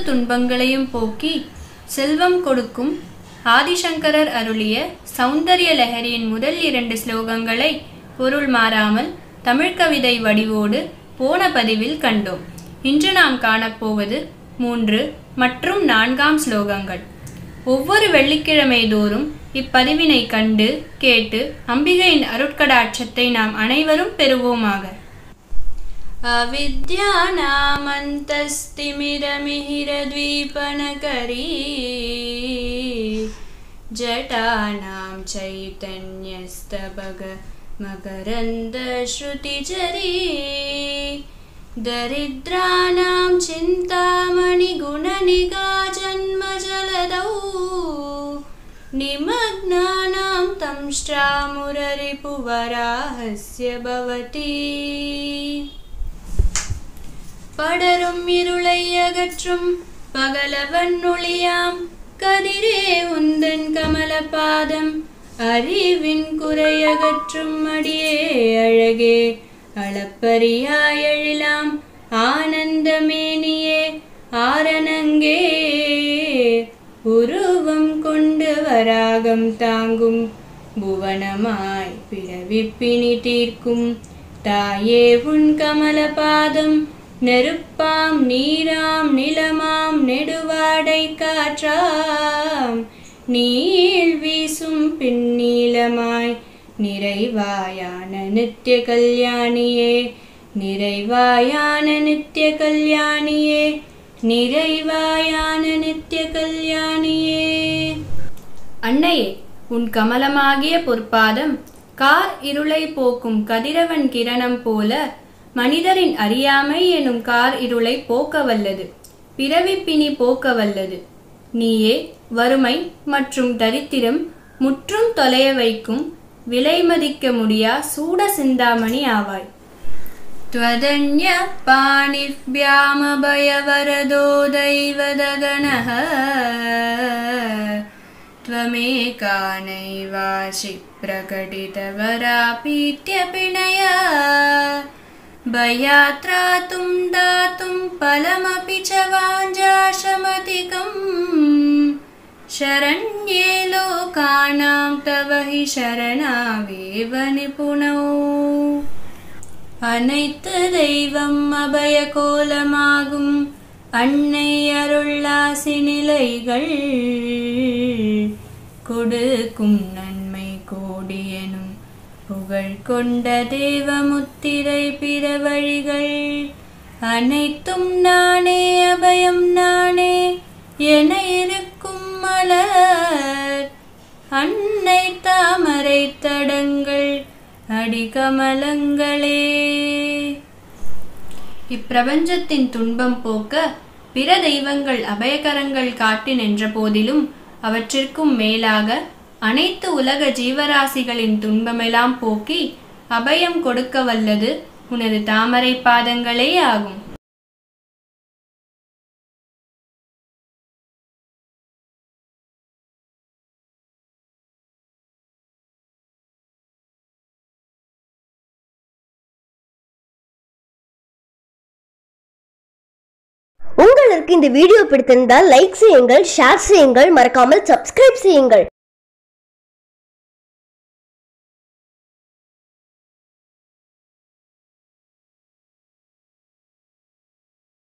துன்பங்களையும் போக்கி செல்வம் கொடுக்கும் ஆதிசங்கரர் அருளிய சௌந்தரிய லஹரியின் முதல் 2 ஸ்லோகங்களை பொருள் மாறாமல் தமிழ் கவிதை வடிவோடு போன பதிவில் கண்டோம். இன்று நாம் காணப்போவது 3 மற்றும் 4ஆம் ஸ்லோகங்கள். ஒவ்வொரு வெள்ளிக்கிழமை தோறும் இப்பதிவினை கண்டு கேட்டு அம்பிகையின் அருட்கடாட்சத்தை நாம் அனைவரும் பெறுவோமாக. அவித்யாநாமந்தஸ்திமிரமிஹிரத்வீபனகரி ஜடாநாம் சைதன்யஸ்தபக மகரந்தஸ்ருதிஜரி दरिद्राणां चिन्तामणि गुणनिगा जन्मजलदौ निमग्नानां तंष्ट्रामुररिपुवराहस्य भवति. படரும் இருளை அகற்றும் பகலவன் ஒளியாம் கதிரே உந்தன் கமலபாதம் அறிவின் குறையகற்றும் அடியே அழகே அளப்பரியாயெழிலாம் ஆனந்தமேனியே ஆரணங்கே உருவம் கொண்டு வராகம் தாங்கும் புவனமாய் பிறவிப்பினி தீர்க்கும் தாயே உன் கமலபாதம் நெருப்பாம் நீராம் நிலமாம் நெடுவாடை காற்றாம் நீள் வீசும் பின்னீலமாய் நிறைவாயான நித்ய கல்யாணியே நிறைவாயான நித்ய கல்யாணியே நிறைவாயான நித்ய கல்யாணியே. அன்னையே, உன் கமலமாகிய பொற்பாதம் கார் இருளை போக்கும் கதிரவன் கிரணம் போல மனிதரின் அறியாமை எனும் கார் இருளை போக்க வல்லது, பிறவிப்பினி போக்க வல்லது. நீயே வறுமை மற்றும் தரித்திரம் முற்றும் தொலைய வைக்கும் விலை மதிக்க முடியா சூட சிந்தாமணி ஆவாய். த்வதன்ய பாணிவ்யாமபயவரதோ தைவதகணஹ த்வமேகா நைவாசி பிரகடிதவராபீத்யபிணய பயாத்ராதும் தாதும் பலமபி ச வாஞ்சாஷமதிகம் शरण्ये लोकानां तव हि शरणावेव निपुणौ. அனைத்து தெய்வம் அபய கோலமாகும் அன்னை அருளாசி நிலைகள் கொடுக்கும் நன்மை கோடியனும் புகழ் கொண்ட தேவ முத்திரை பிற வழிகள் அனைத்தும் நானே அபயம் நானே என இருக்கும் மலர் அன்னை தாமரை தடங்கள் அடிகமலங்களே. இப்பிரபஞ்சத்தின் துன்பம் போக்க பிற தெய்வங்கள் அபயகரங்கள் காட்டி நின்ற போதிலும் அவற்றிற்கும் மேலாக அனைத்து உலக ஜீவராசிகளின் துன்பமெல்லாம் போக்கி அபயம் கொடுக்க வல்லது உனது தாமரை பாதங்களே ஆகும். உங்களுக்கு இந்த வீடியோ பிடித்திருந்தால் லைக் செய்யுங்கள், ஷேர் செய்யுங்கள், மறக்காமல் சப்ஸ்கிரைப் செய்யுங்கள்.